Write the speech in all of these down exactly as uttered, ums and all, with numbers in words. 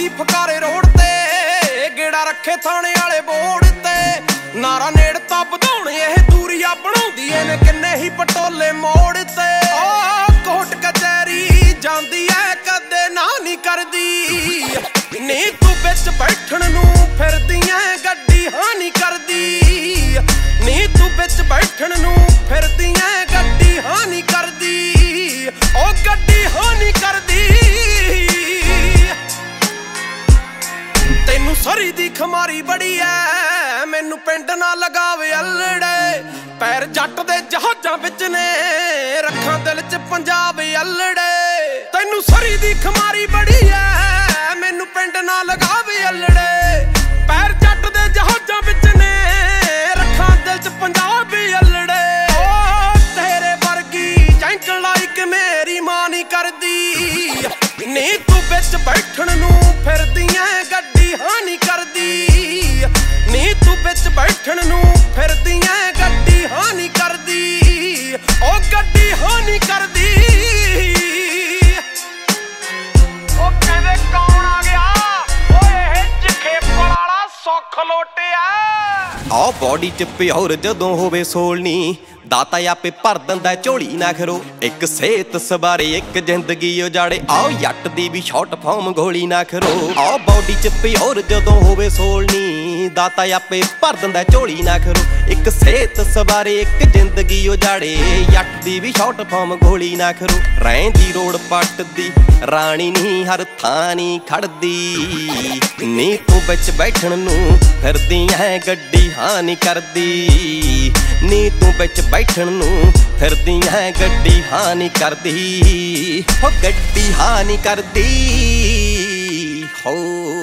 दी फकारे road ते गेड़ा रखे थाने वाले बोर्ड ते नारा नेड़ता बधाउणे एह दूरिया बनाउंदी ने किन्ने ही पटोले मोड़ ते ओ कोट कचहरी जांदी ऐ कदे ना नहीं करदी नी तू बिच बैठण नूं फिरदी ऐ गड्डी हां नहीं करदी नी तू बिच बैठण नूं फिरदी ऐ गड्डी हां नहीं करदी ओ गड्डी हां नहीं करदी तैनू सरी दी खमारी बड़ी ऐ मैनू पिंड ना लगावे अल्लड़े पैर जट दे जहाजां विच ने रखां दिल च पंजाब अल्लड़े तैनू सरी दी खमारी बड़ी ऐ मैनू पिंड ना लगावे अल्लड़े पैर जट दे जहाजां विच ने रखां दिल च पंजाब अल्लड़े ओ तेरे वर्गी जैंक लाइक मेरी मां नहीं करदी नी तू बिच बैठण नूं फिरदी ऐ गड्डी हां नहीं करदी नी तू बिच बैठण नूं फिरदी ऐ गड्डी हां नहीं करदी ओ गड्डी हां नहीं करदी ओ कहंदे कौन आ गया ओए हिच खेपड़ वाला सुख लोटिया आ बॉडी च प्योर जदों होवे सोलनी दाता आपे भर दिंदा झोली ना खरो एक सेहत सवारे एक जिंदगी उजाड़े आओ जट दी भी शॉर्ट फॉर्म गोली ना खरो आओ बॉडी च प्योर जदों होवे सोलनी दाता आपे भर दिंदा झोली ना खरो एक सेहत सवारे एक जिंदगी उजाड़े जट दी भी शॉर्ट फॉर्म गोली ना खरो रैंदी रोड पट दी राणी नी हर थानी खड़दी नी तू बिच बैठण नूं फिरदी ऐ गड्डी हां नहीं करदी नी तू बिच बैठण नूं फिरदी ऐ गड्डी हां नहीं करदी हो गड्डी हां नहीं करदी हो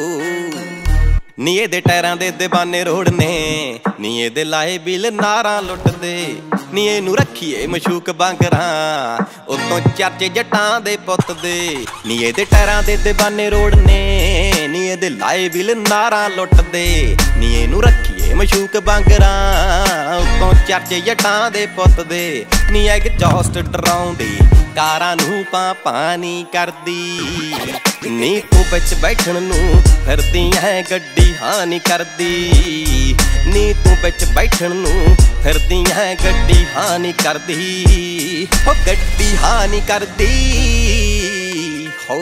नी एदे टायरां दे दीवाने रोड ने नी एदे लाए बिल नारां लुटदे नी एनू रखीए मशूक बांगरां उतों चर्चे जटां दे पुੱਤ दे नी एदे टायरां दे दीवाने रोड ने नी एदे लाए बिल नारां लुटदे नी एनू रखीए मशूक बांगरां उतों चर्चे जटां दे पुੱਤ दे नी एग्जॉस्ट डराउंदी कारां नूं पां पानी करदी नी तू बिच बैठण नूं फिरदी ऐ गड्डी हां नहीं करदी नी तू बिच बैठण नूं फिरदी ऐ गड्डी हां नहीं करदी हो गड्डी हां नहीं करदी हो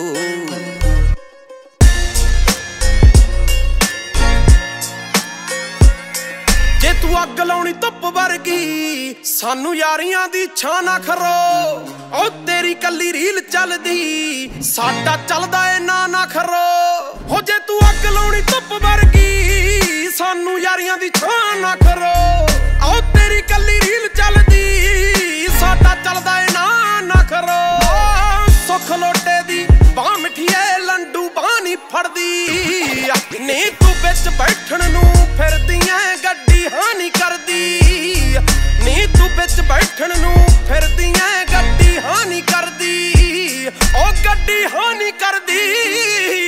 जे तू अग लाउणी धुप वर्गी सानू यारियां दी छां ना खरो ओ तेरी कल्ली रील चलदी साडा चलदा ए ना ना खरो हो जे तू अग लाउणी धुप वर्गी सानू यारियां दी छां ना खरो ओ तेरी कल्ली रील चलदी साडा चलदा ए ना ना खरो सुख लोटे दी बाह मिठिए लंडू बाह नहीं फड़दी नी तू बिच बैठण नूं फिरदी ऐ गड्डी हां नहीं करदी नी तू बिच बैठण नूं फिरदी ऐ गड्डी हां नहीं करदी ओ गड्डी हां नहीं करदी।